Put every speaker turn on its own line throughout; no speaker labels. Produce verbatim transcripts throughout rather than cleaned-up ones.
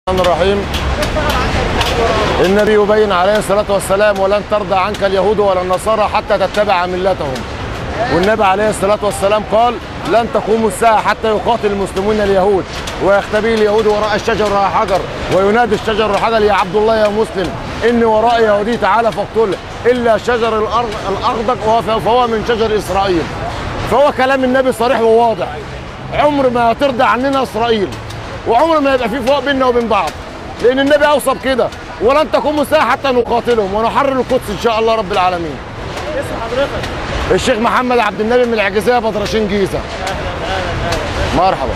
الرحمن الرحيم. النبي يبين عليه الصلاة والسلام: ولن ترضى عنك اليهود ولا النصارى حتى تتبع ملتهم. والنبي عليه الصلاة والسلام قال: لن تقوم الساعة حتى يقاتل المسلمون اليهود ويختبئ اليهود وراء الشجر وراء حجر وينادي الشجر وراء حجر: يا عبد الله يا مسلم إني وراء يهودي تعالى فاقتله إلا شجر الأخضر فهو من شجر إسرائيل. فهو كلام النبي صريح وواضح. عمر ما ترضى عننا إسرائيل، وعمر ما يبقى في فوق بيننا وبين بعض، لأن النبي أوصى بكده: ولن تقوم الساعة حتى نقاتلهم ونحرر القدس إن شاء الله رب العالمين.
اسم حضرتك؟
الشيخ محمد عبد النبي من العجيزية بدرشين جيزة. مرحبا.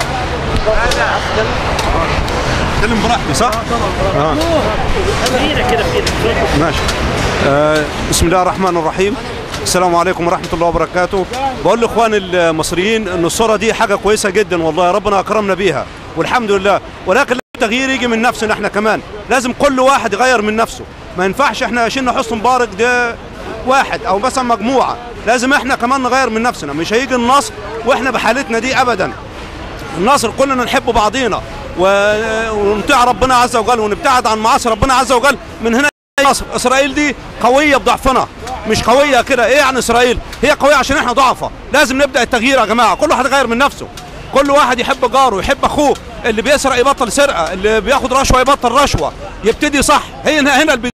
اتكلم براحتي صح؟ اه طبعا.
بايدك كده بايدك.
ماشي. آه بسم الله الرحمن الرحيم. السلام عليكم ورحمة الله وبركاته. بقول لاخواني المصريين ان الصورة دي حاجة كويسة جدا والله، ربنا اكرمنا بيها والحمد لله، ولكن التغيير يجي من نفسنا احنا كمان، لازم كل واحد يغير من نفسه، ما ينفعش احنا شلنا حسن مبارك ده واحد او مثلا مجموعة، لازم احنا كمان نغير من نفسنا. مش هيجي النصر واحنا بحالتنا دي ابدا. النصر كلنا نحب بعضينا ونطيع ربنا عز وجل ونبتعد عن معاصي ربنا عز وجل. من هنا نصر. اسرائيل دي قويه بضعفنا، مش قويه كده. ايه يعني اسرائيل؟ هي قويه عشان احنا ضعفة. لازم نبدا التغيير يا جماعه، كل واحد يغير من نفسه، كل واحد يحب جاره يحب اخوه، اللي بيسرق يبطل سرقه، اللي بياخد رشوه يبطل رشوه، يبتدي صح. هي هنا البدايه.